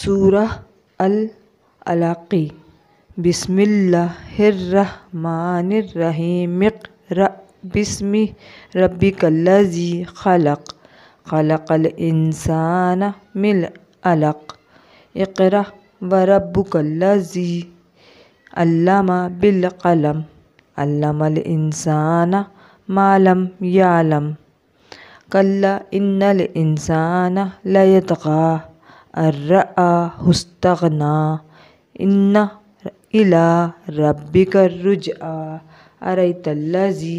سورہ العلق۔ بسم اللہ الرحمن الرحیم۔ اقرأ بسم ربک الذی خلق، خلق الانسان من علق۔ اقرأ وربک الذی علم بالقلم، علم الانسان ما لم یعلم۔ کلا ان الانسان لیطغی ان رآہ استغنی، ان الی ربک الرجعی۔ ارأیت الذی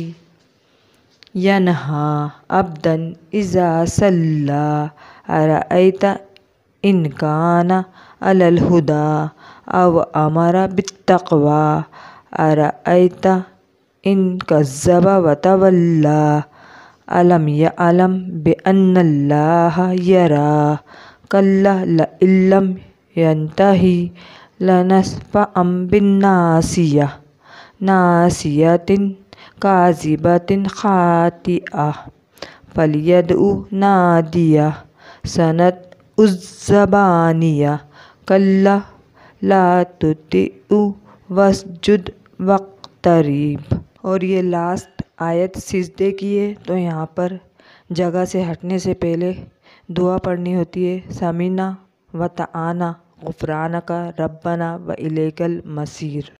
ینہی عبدا اذا صلی، ارأیت ان کان علی الہدی او امر بالتقوی، ارأیت ان کذب وتولی۔ الم یعلم بأن اللہ یری۔ کلا لئن لم ینتہ لنسفعا بالناصیہ، ناصیۃ کاذبۃ خاطئہ، فلیدع نادیہ سندع الزبانیہ۔ کلا لا تطعہ واسجد واقترب۔ اور یہ لاسٹ آیت سجدے کی ہے، تو یہاں پر جگہ سے ہٹنے سے پہلے دعا پڑھنی ہوتی ہے، سمعنا وطعنا غفرانک ربنا وإلیک المصیر۔